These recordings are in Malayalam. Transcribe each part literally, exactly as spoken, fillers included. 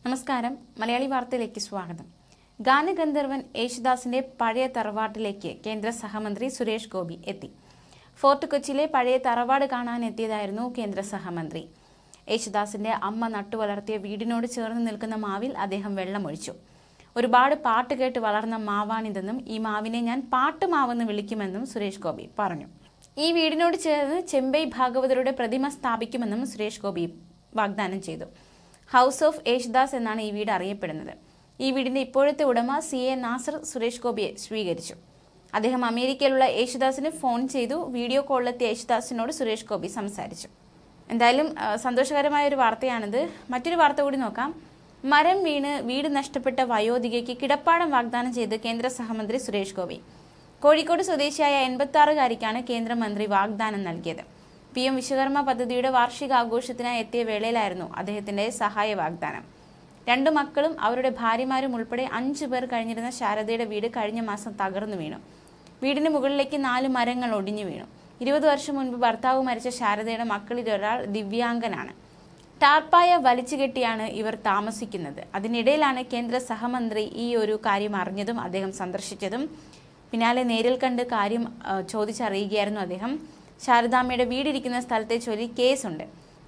നമസ്കാരം, മലയാളി വാർത്തയിലേക്ക് സ്വാഗതം. ഗാനഗന്ധർവൻ യേശുദാസിന്റെ പഴയ തറവാട്ടിലേക്ക് കേന്ദ്ര സഹമന്ത്രി സുരേഷ് ഗോപി എത്തി. ഫോർട്ട് കൊച്ചിയിലെ പഴയ തറവാട് കാണാൻ എത്തിയതായിരുന്നു കേന്ദ്ര സഹമന്ത്രി. യേശുദാസിന്റെ അമ്മ നട്ടുവളർത്തിയ വീടിനോട് ചേർന്ന് നിൽക്കുന്ന മാവിൽ അദ്ദേഹം വെള്ളമൊഴിച്ചു. ഒരുപാട് പാട്ട് കേട്ട് വളർന്ന മാവാണിതെന്നും ഈ മാവിനെ ഞാൻ പാട്ടുമാവെന്ന് വിളിക്കുമെന്നും സുരേഷ് ഗോപി പറഞ്ഞു. ഈ വീടിനോട് ചേർന്ന് ചെമ്പൈ ഭാഗവതരുടെ പ്രതിമ സ്ഥാപിക്കുമെന്നും സുരേഷ് ഗോപി വാഗ്ദാനം ചെയ്തു. ഹൗസ് ഓഫ് യേശുദാസ് എന്നാണ് ഈ വീട് അറിയപ്പെടുന്നത്. ഈ വീടിന്റെ ഇപ്പോഴത്തെ ഉടമ സി എ നാസർ സുരേഷ് ഗോപിയെ സ്വീകരിച്ചു. അദ്ദേഹം അമേരിക്കയിലുള്ള യേശുദാസിന് ഫോൺ ചെയ്തു. വീഡിയോ കോളിലെത്തിയ യേശുദാസിനോട് സുരേഷ് ഗോപി സംസാരിച്ചു. എന്തായാലും സന്തോഷകരമായ ഒരു വാർത്തയാണിത്. മറ്റൊരു വാർത്ത കൂടി നോക്കാം. മരം വീണ് വീട് നഷ്ടപ്പെട്ട വയോധികയ്ക്ക് കിടപ്പാടം വാഗ്ദാനം ചെയ്ത് കേന്ദ്ര സഹമന്ത്രി സുരേഷ് ഗോപി. കോഴിക്കോട് സ്വദേശിയായ എൺപത്തി ആറുകാരിക്കാണ് കേന്ദ്രമന്ത്രി വാഗ്ദാനം നൽകിയത്. പി എം വിശ്വകർമ്മ പദ്ധതിയുടെ വാർഷികാഘോഷത്തിനായി എത്തിയ വേളയിലായിരുന്നു അദ്ദേഹത്തിന്റെ സഹായ വാഗ്ദാനം. രണ്ടു മക്കളും അവരുടെ ഭാര്യമാരും ഉൾപ്പെടെ അഞ്ചു പേർ കഴിഞ്ഞിരുന്ന ശാരദയുടെ വീട് കഴിഞ്ഞ മാസം തകർന്നു വീണു. വീടിന് മുകളിലേക്ക് നാല് മരങ്ങൾ ഒടിഞ്ഞു വീണു. ഇരുപത് വർഷം മുൻപ് ഭർത്താവ് മരിച്ച ശാരദയുടെ മക്കളിൽ ഒരാൾ ദിവ്യാംഗനാണ്. ടാർപ്പായ വലിച്ചുകെട്ടിയാണ് ഇവർ താമസിക്കുന്നത്. അതിനിടയിലാണ് കേന്ദ്ര സഹമന്ത്രി ഈ ഒരു കാര്യം അറിഞ്ഞതും അദ്ദേഹം സന്ദർശിച്ചതും. പിന്നാലെ നേരിൽ കണ്ട് കാര്യം ചോദിച്ചറിയുകയായിരുന്നു അദ്ദേഹം. ശാരദാമ്മയുടെ വീടിരിക്കുന്ന സ്ഥലത്തെ ചൊല്ലി കേസുണ്ട്.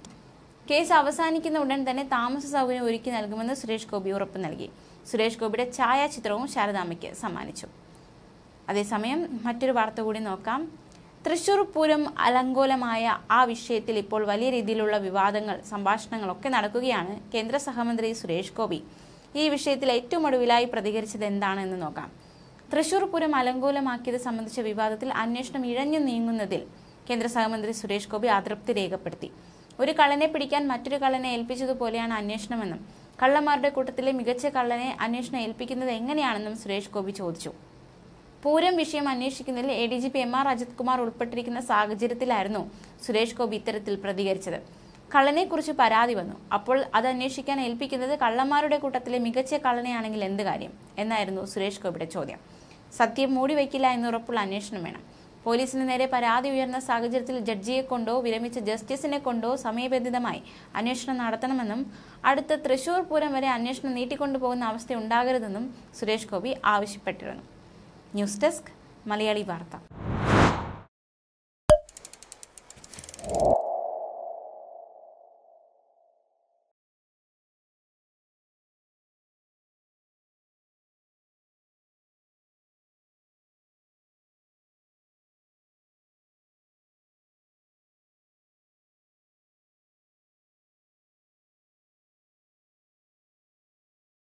കേസ് അവസാനിക്കുന്ന ഉടൻ തന്നെ താമസ സൗകര്യം ഒരുക്കി നൽകുമെന്ന് സുരേഷ് ഗോപി ഉറപ്പ് നൽകി. സുരേഷ് ഗോപിയുടെ ഛായാചിത്രവും ശാരദാമ്മയ്ക്ക് സമ്മാനിച്ചു. അതേസമയം മറ്റൊരു വാർത്ത കൂടി നോക്കാം. തൃശൂർ പൂരം അലങ്കോലമായ ആ വിഷയത്തിൽ ഇപ്പോൾ വലിയ രീതിയിലുള്ള വിവാദങ്ങൾ, സംഭാഷണങ്ങളൊക്കെ നടക്കുകയാണ്. കേന്ദ്ര സഹമന്ത്രി സുരേഷ് ഗോപി ഈ വിഷയത്തിൽ ഏറ്റവും ഒടുവിലായി പ്രതികരിച്ചത് എന്താണെന്ന് നോക്കാം. തൃശൂർ പൂരം അലങ്കോലമാക്കിയത് സംബന്ധിച്ച വിവാദത്തിൽ അന്വേഷണം ഇഴഞ്ഞു നീങ്ങുന്നതിൽ കേന്ദ്ര സഹമന്ത്രി സുരേഷ് ഗോപി അതൃപ്തി രേഖപ്പെടുത്തി. ഒരു കള്ളനെ പിടിക്കാൻ മറ്റൊരു കള്ളനെ ഏൽപ്പിച്ചതുപോലെയാണ് അന്വേഷണമെന്നും കള്ളന്മാരുടെ കൂട്ടത്തിലെ മികച്ച കള്ളനെ അന്വേഷണം ഏൽപ്പിക്കുന്നത് എങ്ങനെയാണെന്നും സുരേഷ് ഗോപി ചോദിച്ചു. പൂരം വിഷയം അന്വേഷിക്കുന്നതിൽ A D G P M R Ajith Kumar ഉൾപ്പെട്ടിരിക്കുന്ന സാഹചര്യത്തിലായിരുന്നു സുരേഷ് ഗോപി ഇത്തരത്തിൽ പ്രതികരിച്ചത്. കള്ളനെക്കുറിച്ച് പരാതി വന്നു. അപ്പോൾ അത് അന്വേഷിക്കാൻ ഏൽപ്പിക്കുന്നത് കള്ളന്മാരുടെ കൂട്ടത്തിലെ മികച്ച കള്ളനെയാണെങ്കിൽ എന്ത് കാര്യം എന്നായിരുന്നു സുരേഷ് ഗോപിയുടെ ചോദ്യം. സത്യം മൂടിവെക്കില്ല എന്നുറപ്പുള്ള അന്വേഷണം വേണം. പോലീസിന് നേരെ പരാതി ഉയർന്ന സാഹചര്യത്തിൽ ജഡ്ജിയെ കൊണ്ടോ വിരമിച്ച ജസ്റ്റിസിനെ കൊണ്ടോ സമയബന്ധിതമായി അന്വേഷണം നടത്തണമെന്നും അടുത്ത തൃശൂർ പൂരം വരെ അന്വേഷണം നീട്ടിക്കൊണ്ടുപോകുന്ന അവസ്ഥ ഉണ്ടാകരുതെന്നും സുരേഷ് ഗോപി ആവശ്യപ്പെട്ടിരുന്നു. ന്യൂസ് ഡെസ്ക്, മലയാളി വാർത്ത.